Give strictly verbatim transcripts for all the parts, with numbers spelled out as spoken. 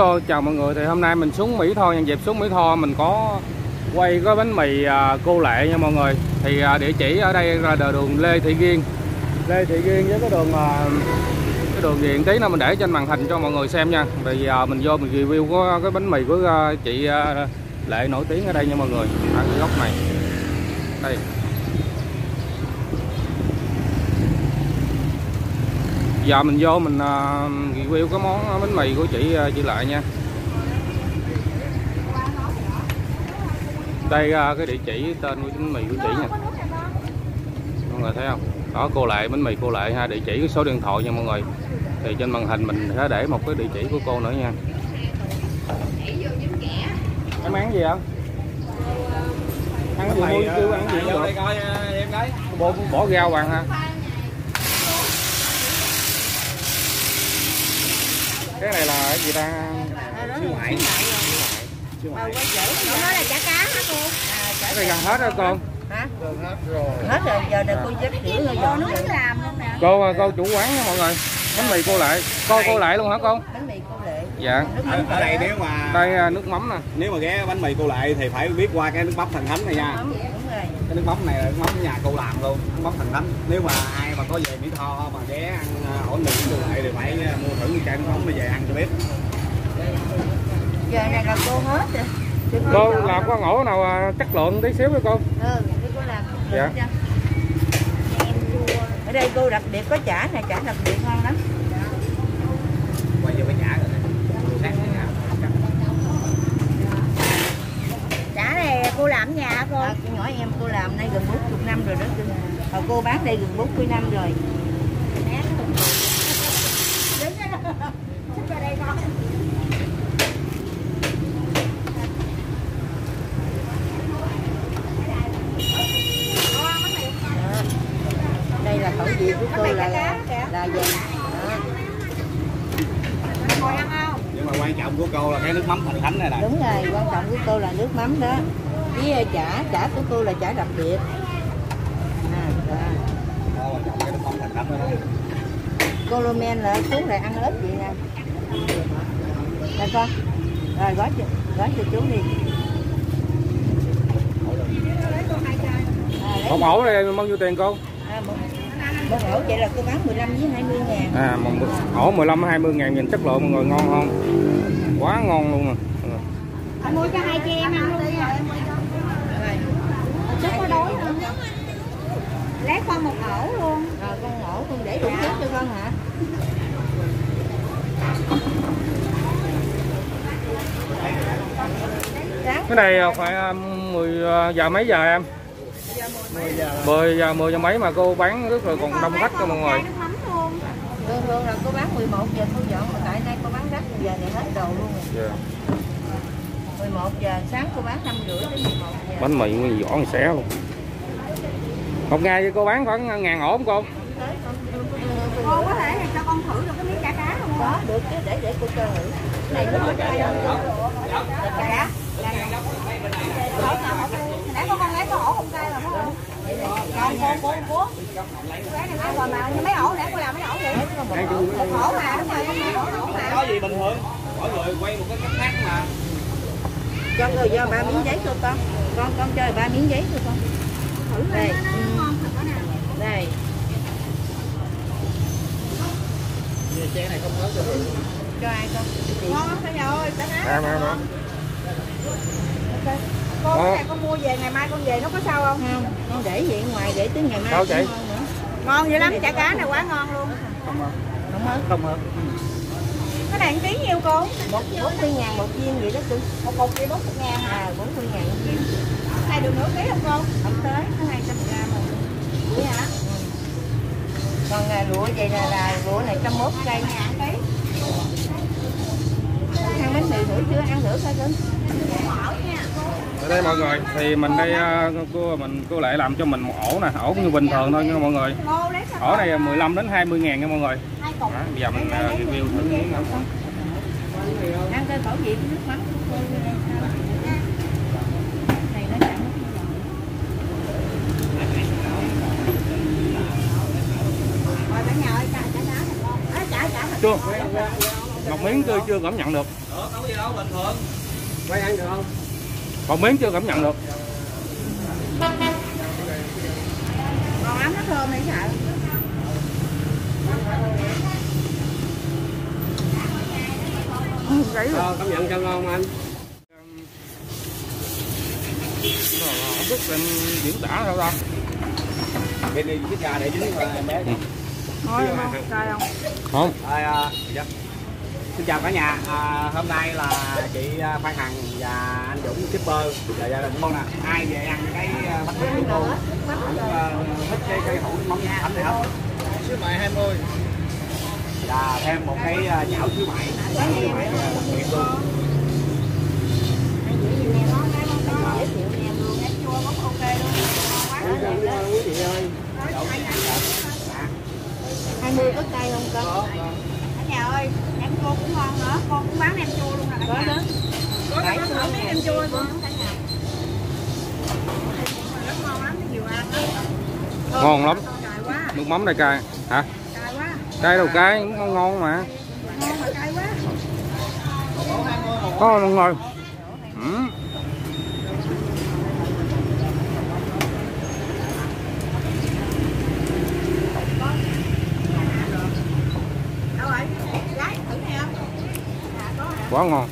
Hello, chào mọi người. Thì hôm nay mình xuống Mỹ Tho, nhân dịp xuống Mỹ Tho mình có quay cái bánh mì à, cô Lệ nha mọi người. Thì à, địa chỉ ở đây là đường Lê Thị Riêng, Lê Thị Riêng với cái đường à, cái đường gì tí nữa mình để trên màn hình cho mọi người xem nha. Vì à, mình vô mình review có cái bánh mì của à, chị à, Lệ nổi tiếng ở đây nha mọi người. Ở cái góc này đây. Giờ mình vô mình uh, review cái món bánh mì của chị uh, chị Lệ nha. Đây uh, cái địa chỉ tên của bánh mì của chị nha. Mọi người thấy không? Đó, cô Lệ, bánh mì cô Lệ ha, địa chỉ cái số điện thoại nha mọi người. Thì trên màn hình mình sẽ để một cái địa chỉ của cô nữa nha. Em ăn gì không? Ăn gì mua kêu ăn gì vô đây coi em đấy. Bỏ, bỏ rau bằng ha. Cái này là cái gì ta? Siêu ngoại. Siêu ngoại. Nó là chả cá hả cô? Cái này gần hết rồi con. Hả? Gần hết rồi. Hết rồi, giờ này cô dắt kiểu rồi dọn nước làm luôn nè. Cô cô chủ quán nha mọi người. Bánh mì cô Lệ. Cô cô Lệ luôn hả con? Bánh mì cô Lệ. Dạ. Ở đây nếu mà đây nước mắm nè. Nếu mà ghé bánh mì cô Lệ thì phải biết qua cái nước mắm Thần Thánh này nha. Đúng rồi. Cái nước mắm này là nước mắm nhà cô làm luôn, nước mắm Thần Thánh. Nếu mà ai mà có về Mỹ Tho mà ghé ăn ổn định cô Lệ thì phải mua thử cái chai nước mắm để về ăn cho biết. Giờ này là cô hết rồi. Cô làm có ngổ nào chất lượng tí xíu với cô? Ừ, cô làm. Dạ. Ở đây cô đặc biệt có chả này, chả đặc biệt ngon lắm. Quay vô cái chả rồi này. Chả này cô làm ở nhà hả cô? À, cái nhỏ em cô làm đây gần bốn mươi năm rồi đó. Rồi cô bán đây gần bốn mươi năm rồi. Đứng đó. Xích vào đây con. Đây là khẩu vị của tôi là là, là gì? Ngồi ăn không? Nhưng mà quan trọng của cô là cái nước mắm Thần Thánh này nè. Đúng rồi, quan trọng của cô là nước mắm đó. Với chả, chả của cô là chả đặc biệt. À, rồi. Đó, quan trọng cái nước mắm Thần Thánh đó. Cô lô men là xuống lại ăn ớt vậy nè. Đây con. Rồi gói cho, gói cho chú đi. Một ổ này bao nhiêu tiền cô? À, một, một ổ vậy là cô bán mười lăm với hai mươi ngàn. À, một ổ mười lăm hai mươi ngàn, nhìn chất lượng mọi người, ngon không? Quá ngon luôn nè. Anh mua cho hai chị em ăn luôn nha. Chút có đói nữa. Lấy con một ổ luôn. Rồi con ổ con để đủ nước cho con hả? Cái này phải mười giờ mấy giờ em? mười giờ mười giờ mấy mà cô bán rất là còn đông khách cho mọi người. Thường thường là cô bán mười một giờ cô dọn, mà tại nay cô bán đắt giờ này hết đồ luôn rồi. Yeah. mười một giờ sáng cô bán năm rưỡi đến mười một giờ. Bánh mì nguyên vỏ xé luôn. Một ngày thì cô bán khoảng ngàn ổ không cô? Cô có thể cho con thử được cái miếng chả cá không? Có, được chứ, để để cô cho thử. Này nó có chả cá. Nãy con con lấy có ổ không cay mà phải không? Còn cô cô cô. Cái này mấy còn mà mấy ổ để cô làm mấy ổ vậy? Một ổ mà đúng rồi, một ổ mà. Có gì bình thường. Mỗi người quay một cái cách khác mà. Cho người cho ba miếng giấy cho con. Con con cho ba miếng giấy cho con. Thử đây. Đây. Chén này không hết rồi. Cho ai con? Ngon lắm phải rồi, Em em em. Cô cái này con mua về ngày mai con về nó có sao không? Không, con để vậy ngoài để tới ngày mai. Sao chị? Ngon dữ lắm, chả cá này quá ngon luôn. Không hết. Không hết. Không hết. Cái này ký nhiêu cô? bốn mươi ngàn một viên vậy đó cô. Một cục kia bốn mươi ngàn hả? À, bốn mươi ngàn một viên. Cái này được nửa ký không cô? Không tới, có hai trăm gram rồi. Vậy hả? Ừ. Còn à, lụa vậy là, là lụa này một trăm mốt cây. Ăn bánh mì thử chưa? Ăn thử coi cưng. Ở đây mọi người thì mình đây cô mình cô Lệ làm cho mình một ổ nè, ổ như bình thường thôi nha mọi người. Ổ này mười lăm đến hai mươi ngàn nha mọi người. Đó, bây giờ mình review thử miếng nào. Ăn coi khẩu vị nước mắm. Này nó chẳng. Rồi cả nhà ơi, chả chả chả. Chưa. Một miếng tươi chưa cảm nhận được. có gì đâu, bình thường. Quay ăn được không? Còn miếng chưa cảm nhận được. Ngon lắm, nó thơm này sợ. Ờ, cảm nhận cho ngon anh. Không biết em diễn tả sao ta. Bên đi cái gà để dính vào em bé. Ngon không? Cay không? Không. Rồi, à, dạ. Xin chào cả nhà, à, hôm nay là chị Phan Hằng và anh Dũng shipper và gia đình con nè. Ai về ăn cái bánh mì của cô? Thích cái cái hũ mắm thánh này không? Xíu mại hai mươi. Và thêm một cái chảo xíu mại. Xíu mại đặc biệt luôn. hai mươi có cay không con? Cả nhà ơi, nem chua cũng ngon nữa, con cũng bán nem chua luôn nè cả nhà. Có đó, có biết nem chua không? Rất ngon lắm, nhiều ăn đó. Ngon lắm. Cay quá. Nước mắm đây cay. Hả? Cay quá. Cay đâu cay, ngon ngon mà. Ngon mà cay quá. Có luôn rồi. Ừ. Đâu rồi? Gái thử nè. Dạ có hả? Quá ngon.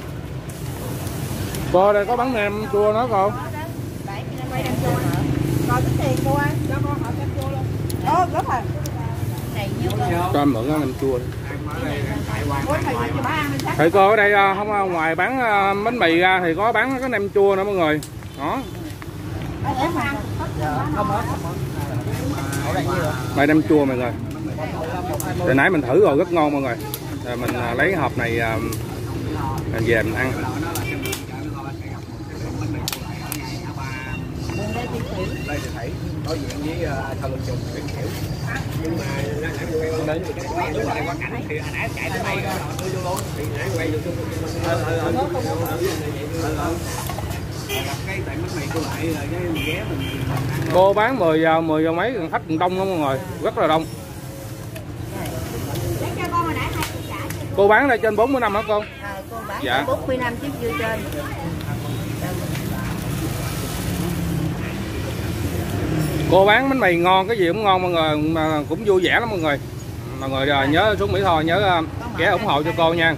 Cô đây có bán nem chua nữa cô. Để quay nem chua nữa. Rồi tính tiền cô ơi, cho con hỏi nem chua luôn. Ồ, đúng rồi. Này nhiêu cô? Cho em mượn nem chua. Ủa, thầy cho bà ăn đi chắc. Thì cô ở đây không, ngoài bán bánh mì ra thì có bán cái nem chua nữa mọi người. Đó. Đây nem chua mọi người. Hồi nãy mình thử rồi rất ngon mọi người. Rồi mình lấy cái hộp này về mình ăn. Đây thì thấy đối diện với thờ lục trùng biển kiểu. Nhưng mà nãy quay đến cái quay đúng rồi quan cảnh thì hồi nãy chạy tới đây rồi đưa vô luôn. Thì nãy quay vô chung. Ờ ờ ờ. Gặp cái tiệm bánh mì cô lại rồi cái mình ghé mình. Cô bán mười giờ mười giờ mấy khách đông lắm mọi người, rất là đông. Cô bán đây trên bốn mươi năm hả cô? À, cô bán dạ. bốn mươi năm chiếc dưa trên. Cô bán bánh mì ngon, cái gì cũng ngon mọi người, mà cũng vui vẻ lắm mọi người. Mọi người à, nhớ xuống Mỹ Tho nhớ ghé ủng hộ cho cô nha.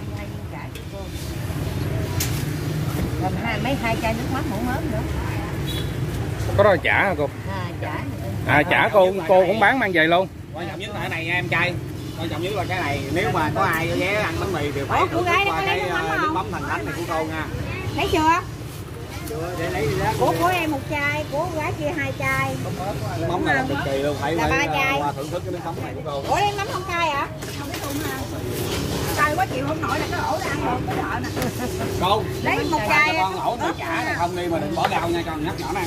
Còn hai mấy hai chai nước mắm hổ mớm nữa. Có đó là chả hả cô? À, chả. À chả cô cô cũng bán mang về luôn. Quan trọng nhất là cái này nha em trai. Quan trọng nhất là cái này, nếu mà có ai ghé ăn bánh mì thì phải thưởng thức qua cái nước mắm Thành Thánh này của cô nha. Thấy chưa? Chưa, để lấy đi ra. Của của em một chai, của gái kia hai chai. Nước mắm này là cực kỳ luôn, phải là ba phải chai. qua thưởng thức cái nước mắm này của cô. Ủa em mắm không cay hả? Không biết luôn ha. Cay quá chịu không nổi là cái ổ đã ăn rồi, cái đợi nè. Cô, lấy một chai con ổ này chả này không đi mà đừng bỏ rau nha con, nhắc nhỏ nè.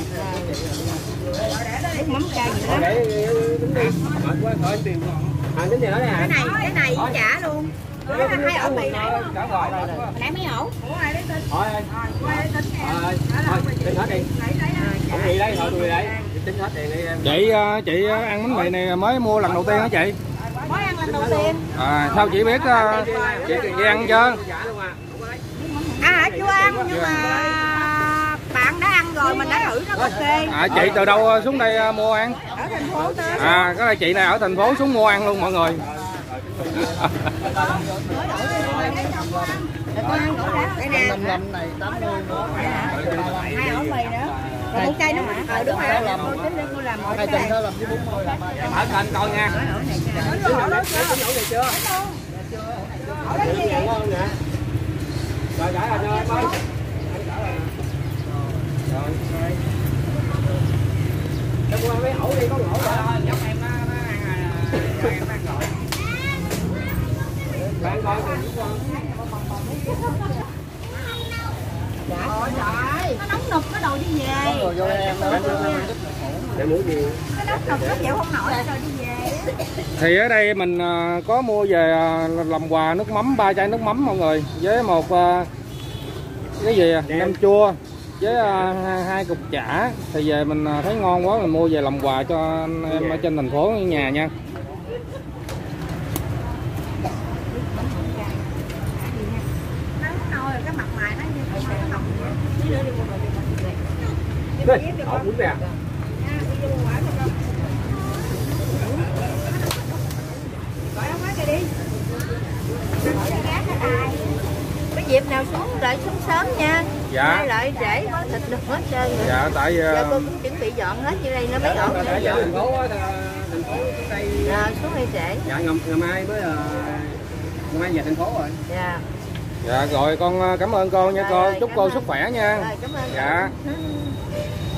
Để mắm cay gì đó. Để tính đi. Mệt quá thôi anh tìm. À tính gì đó nè. Cái này, cái này với chả luôn. Đó, hai ổ mì này. Cả rồi. Nãy mấy ổ? Ủa ai lấy tin? Thôi ơi. Thôi tính nè. Thôi, tính hết đi. Không đi đấy, thôi tôi đấy. Tính hết tiền đi em. Chị chị ăn bánh mì này mới mua lần đầu tiên hả chị? Mới ăn lần đầu tiên. À sao chị biết chị, chị ăn chưa? À hả chưa ăn nhưng mà bạn đã ăn rồi mình đã thử nó ok. À chị từ đâu xuống đây mua ăn? Ở thành phố tới. À cái này chị này ở thành phố xuống mua ăn luôn mọi người. Đây nè. Này tám mươi. Hai ổ mì nữa. Rồi một chai nước mắm. Ờ đúng rồi. Cô tính đi cô làm một Hai chai. trăm làm với bốn mươi làm. Mở kênh coi nha. Ổ đó chưa? Ổ đó gì vậy? Rồi trả anh ơi. Rồi. Cho cô ăn mấy ổ đi, có ổ rồi. Giống em nó ăn em ăn rồi. Bạn coi con. Trời ơi, nó nóng nực nó đòi đi về. Rồi vô em đó. Để muốn gì? Nó nóng nực nó chịu không nổi rồi đi về. Thì ở đây mình có mua về làm quà nước mắm, ba chai nước mắm mọi người, với một cái gì nem chua với hai cục chả. Thì về mình thấy ngon quá mình mua về làm quà cho anh em ở trên thành phố ở nhà nha. Nóng nồi Đây, ổ bún nè. Cái dịp nào xuống đợi xuống sớm nha. Dạ. Mai lại trễ có thịt được hết trơn rồi. Dạ tại Dạ, uh, cô cũng chuẩn bị dọn hết như đây nó mới dọn. Ở giờ thành phố á, thành phố đây. Dạ, xuống đây trễ. Dạ ngày, ngày mai mới uh, ngày mai về thành phố rồi. Dạ. dạ rồi con cảm ơn cô nha Rồi, cô, rồi, chúc cảm cô ơn. sức khỏe nha. Rồi, cảm ơn. Dạ. Cô.